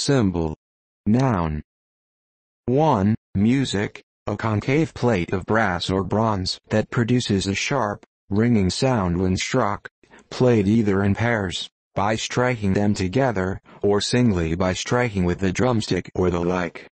Cymbal. Noun. 1. Music, a concave plate of brass or bronze that produces a sharp, ringing sound when struck, played either in pairs, by striking them together, or singly by striking with the drumstick or the like.